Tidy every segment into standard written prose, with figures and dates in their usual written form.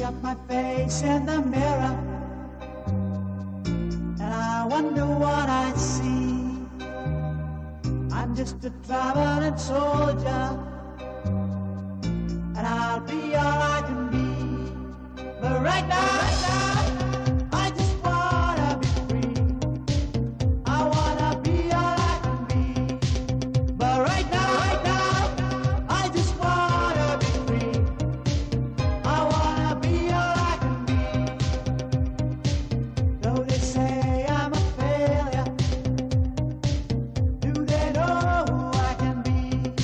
at my face in the mirror, and I wonder what I see. I'm just a traveling soldier, and I'll be all I can be. But right now, I just wanna be free. I wanna be all I can be. But right now, I just wanna be free. I wanna be all I can be. Though they say I'm a failure, do they know who I can be?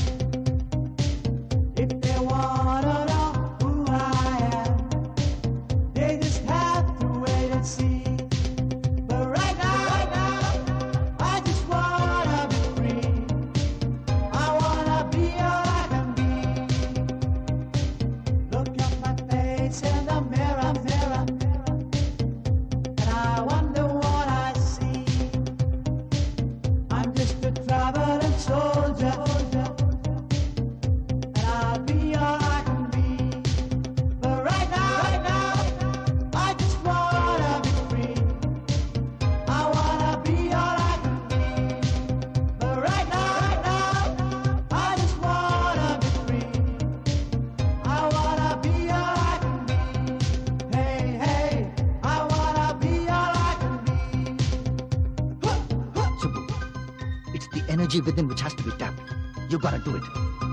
If they wanna know who I am, they just have to wait and see. But right now, I just wanna be free. I wanna be all I can be. Look at my face in the mirror, and I wonder what I see. I'm just a traveling soldier, and I'll be all I can be. But right now, I just wanna be free. I wanna be all I can be. But right now, I just wanna be free. I wanna be all I can be. Hey, I wanna be all I can be. Subbu, it's the energy within which has to be tapped. You gotta do it.